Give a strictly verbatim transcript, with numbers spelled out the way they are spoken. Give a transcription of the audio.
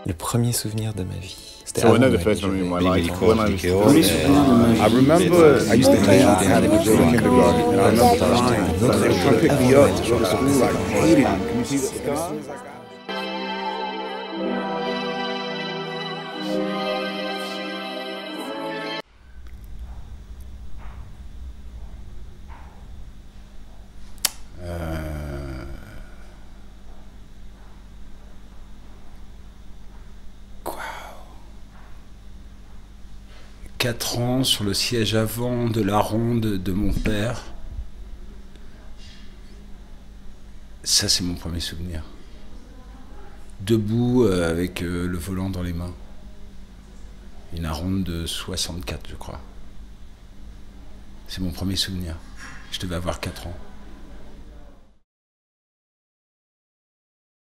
Le premier souvenir de ma vie. So another first memory in my life, when I was I remember I used to play outside in the kindergarten, and I remember crying. They were trying to pick me up to go to school, like, I hated it. Can you see the scars? quatre ans sur le siège avant de la ronde de mon père. Ça, c'est mon premier souvenir. Debout euh, avec euh, le volant dans les mains. Une ronde de soixante-quatre, je crois. C'est mon premier souvenir. Je devais avoir quatre ans.